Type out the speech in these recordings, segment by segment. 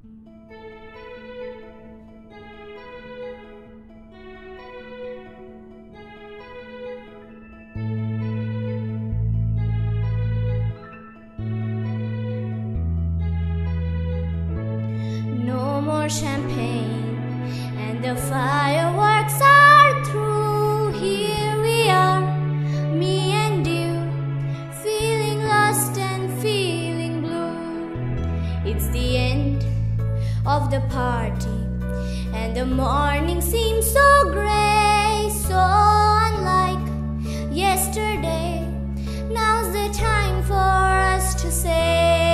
No more champagne, and the fireworks are through. Here we are, me and you, feeling lost and feeling blue. It's the end of the party, and the morning seems so gray, so unlike yesterday. Now's the time for us to say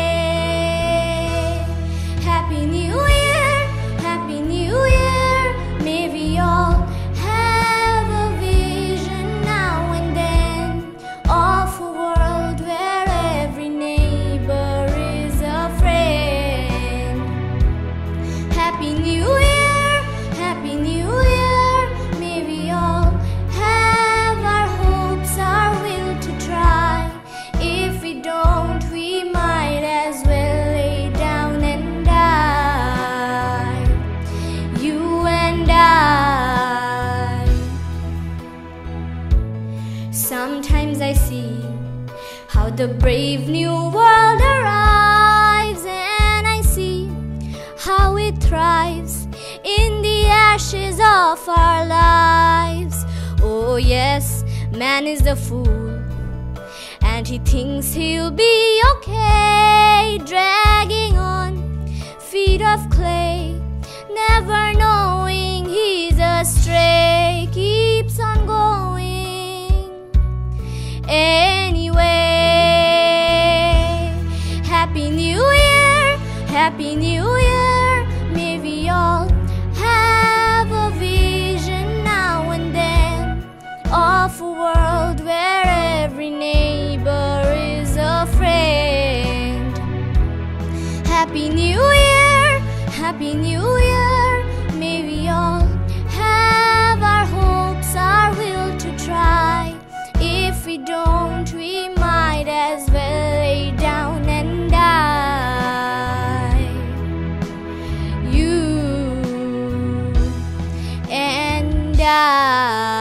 Happy New Year, Happy New Year. May we all have a vision now and then of a world where every neighbor is a friend. Happy New Year, Happy New Year. May we all have our hopes, our will to try. If we don't, we might as well lay down and die. You and I. Sometimes I see how the brave new world arrives, and I see how it thrives in the ashes of our lives. Oh yes, man is a fool, and he thinks he'll be okay, dragging on feet of clay, never knowing he's astray, keeps on going anyway. Happy New Year, Happy New Year. May we all have a vision now and then of a world where every neighbor is a friend. Happy New Year, Happy New Year. May we all have our hopes, our will to try. If we don't, we might as well lay down and die. You and I.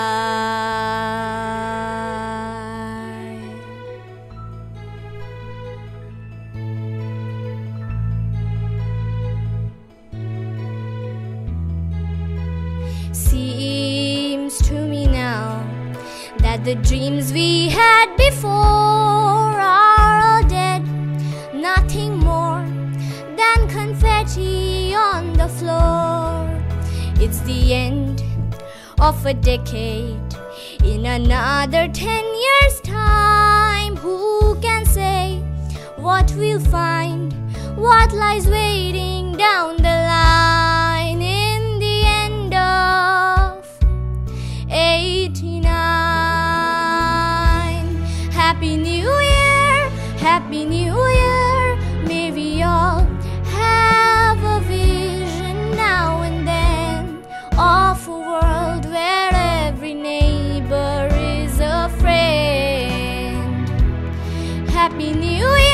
Seems to me now that the dreams we had before are all dead, nothing more than confetti on the floor. It's the end of a decade. In another 10 years' time, who can say what we'll find, what lies waiting down the line? In the end of 89. Happy New Year, Happy New Year. May we all have a vision now and then of a world where every neighbor is a friend. Happy New Year.